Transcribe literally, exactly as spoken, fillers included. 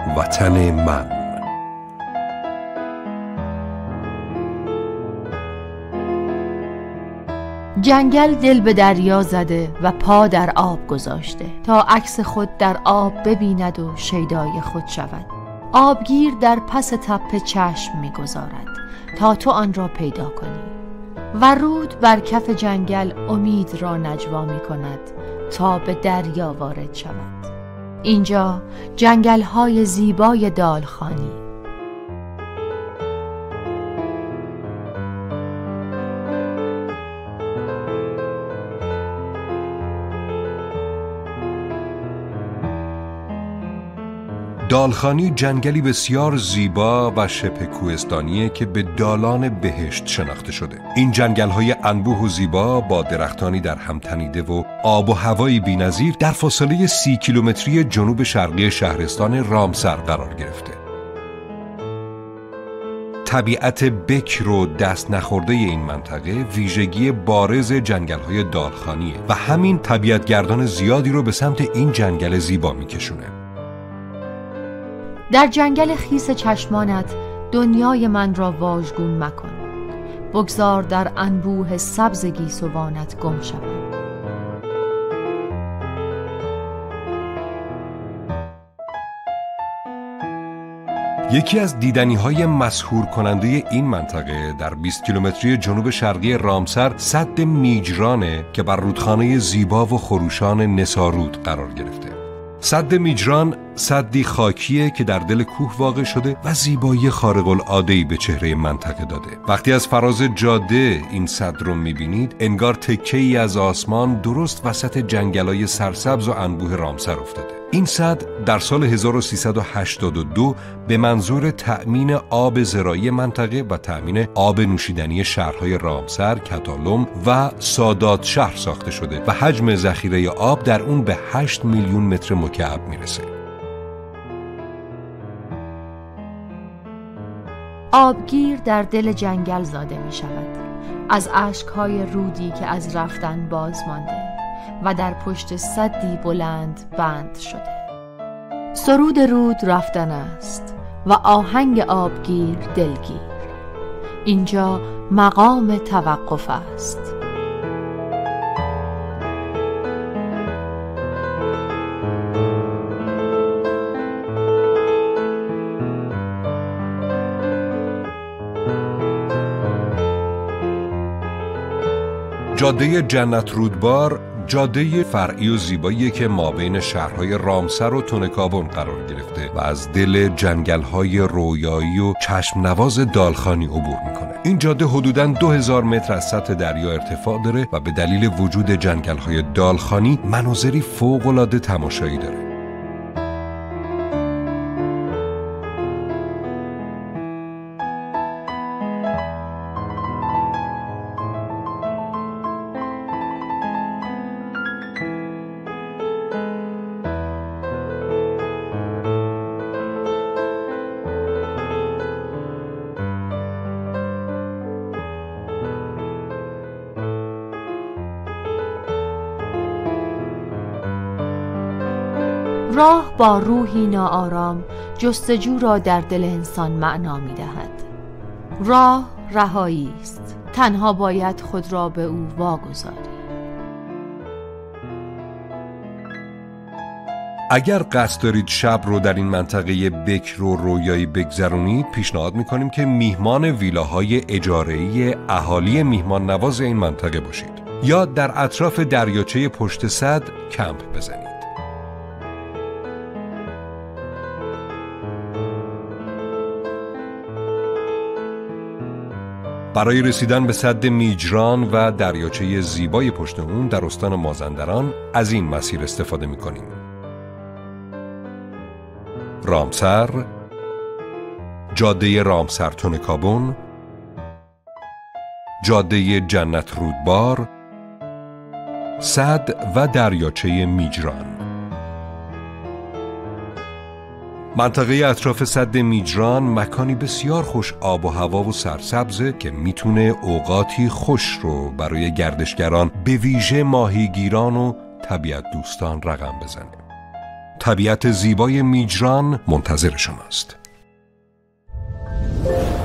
وطن من. جنگل دل به دریا زده و پا در آب گذاشته تا عکس خود در آب ببیند و شیدای خود شود. آبگیر در پس تپه چشم می‌گذارد تا تو آن را پیدا کنی و رود بر کف جنگل امید را نجوا می‌کند تا به دریا وارد شود. اینجا جنگل‌های زیبای دالخانی. دالخانی جنگلی بسیار زیبا و شبه کوهستانیه که به دالان بهشت شناخته شده. این جنگل‌های انبوه و زیبا با درختانی در هم تنیده و آب و هوایی بی‌نظیر در فاصله سی کیلومتری جنوب شرقی شهرستان رامسر قرار گرفته. طبیعت بکر و دست نخورده این منطقه ویژگی بارز جنگل‌های دالخانیه و همین طبیعتگردان زیادی رو به سمت این جنگل زیبا می‌کشونه. در جنگل خیس چشمانت دنیای من را واژگون مکن. بگذار در انبوه سبز گیسوانت گم شوم. یکی از دیدنی‌های مسحور کننده این منطقه در بیست کیلومتری جنوب شرقی رامسر سد میجرانه که بر رودخانه زیبا و خروشان نسارود قرار گرفته. سد میجران سدی خاکیه که در دل کوه واقع شده و زیبایی خارق العاده‌ای به چهره منطقه داده. وقتی از فراز جاده این سد رو می‌بینید انگار تکه‌ای از آسمان درست وسط جنگل‌های سرسبز و انبوه رامسر افتاده. این سد در سال هزار و سیصد و هشتاد و دو به منظور تأمین آب زراعی منطقه و تأمین آب نوشیدنی شهرهای رامسر، کتالم و سادات شهر ساخته شده و حجم ذخیره آب در اون به هشت میلیون متر مکعب میرسه. آبگیر در دل جنگل زاده می شود، از اشکهای رودی که از رفتن باز مانده و در پشت سدی بلند بند شده. سرود رود رفتن است و آهنگ آبگیر دلگیر. اینجا مقام توقف است. جاده جنت رودبار جاده فرعی و زیبایی که مابین شهرهای رامسر و تونکابون قرار گرفته و از دل جنگل‌های رویایی و چشم نواز دالخانی عبور میکنه. این جاده حدوداً دو هزار متر از سطح دریا ارتفاع داره و به دلیل وجود جنگل‌های دالخانی مناظری فوق‌العاده تماشایی داره. راه با روحی ناآرام جستجو را در دل انسان معنا می دهد. راه رهایی است، تنها باید خود را به او واگذاری. اگر قصد دارید شب رو در این منطقه بکر و رویایی بگذرونید، پیشنهاد میکنیم که میهمان ویلاهای اجاره‌ای اهالی میهمان نواز این منطقه باشید یا در اطراف دریاچه پشت سد کمپ بزنید. برای رسیدن به سد میجران و دریاچه زیبای پشت اون در استان مازندران از این مسیر استفاده میکنیم. رامسر، جاده رامسر تونکابون، جاده جنت رودبار، سد و دریاچه میجران. منطقه اطراف سد میجران مکانی بسیار خوش آب و هوا و سرسبزه که میتونه اوقاتی خوش رو برای گردشگران به ویژه ماهیگیران و طبیعت دوستان رقم بزنه. طبیعت زیبای میجران منتظر شماست.